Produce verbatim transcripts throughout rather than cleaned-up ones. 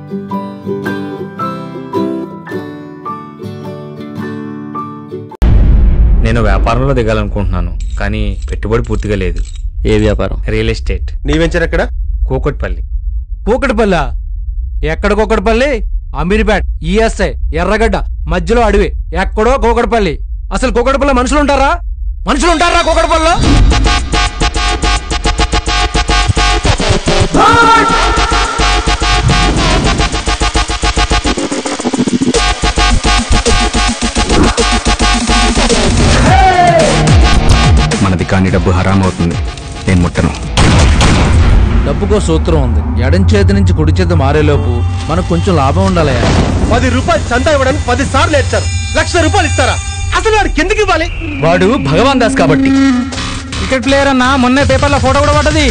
నేను వ్యాపారంలో దిగాలనుకుంటున్నాను, కానీ పెట్టుబడి పూర్తిగా లేదు. ఏ వ్యాపారం? Real estate. నీ వెంచర్ ఎక్కడ? కూకట్పల్లి. కూకట్పల్లి? ఎక్కడ కూకట్పల్లి? అమీర్పేట్, ఈఎస్ఐ, ఎర్రగడ్డ మధ్యలో అడవి, ఎక్కడో కూకట్పల్లి. అసలు కూకట్పల్లి మనుషులు ఉంటారా? మనుషులు ఉంటారా కూకట్పల్లిలో? మనది కాని డబ్బు హరాం అవుతుంది, నేను ముట్టను. డబ్బుకో సూత్రం ఉంది. ఎడం చేతి నుంచి కుడి చేతి మారేలోపు మనకు కొంచెం లాభం ఉండాలి. పది రూపాయలు చందా ఇవ్వడానికి పది సార్లు ఏడ్చారు. లక్ష రూపాయలు ఇస్తారా? అసలు వాడు కిందకి ఇవ్వాలి. వాడు భగవాన్ దాస్ కాబట్టి. క్రికెట్ ప్లేయర్ అన్న మొన్నే పేపర్లో ఫోటో కూడా పడ్డది.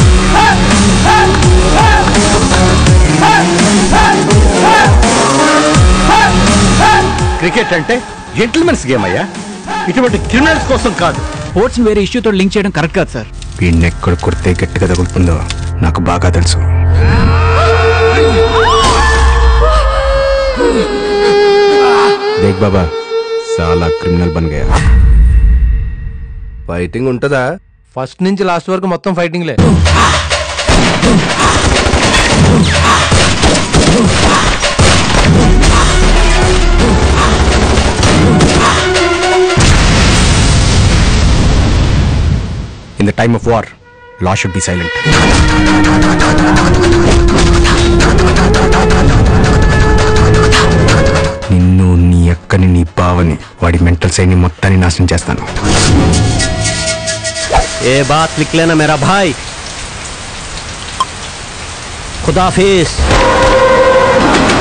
క్రికెట్ అంటే జెంటిల్మెన్స్ గేమ్ అయ్యా, ఇటువంటి క్రిమినల్స్ కోసం కాదు. స్పోర్ట్స్ వేరే ఇష్యూతో లింక్ చేయడం కరెక్ట్ కాదు సార్. వీడిని ఎక్కడ కొడితే గట్టిగా తగులుతుందో నాకు బాగా తెలుసు. దేక్ బాబా, సాలా క్రిమినల్ బన్ గయా. ఫైటింగ్ ఉంటదా? ఫస్ట్ నుంచి లాస్ట్ వరకు మొత్తం ఫైటింగ్లే. In the time of war, law should be silent. నిన్ను, నీ అక్కని, నీ బావని, వాడి మెంటల్ సైని మొత్తాన్ని నాశనం చేస్తాను. ఏ బాత్ లిఖ్ లేనా మేరా భాయ్. ఖుదాఫిజ్.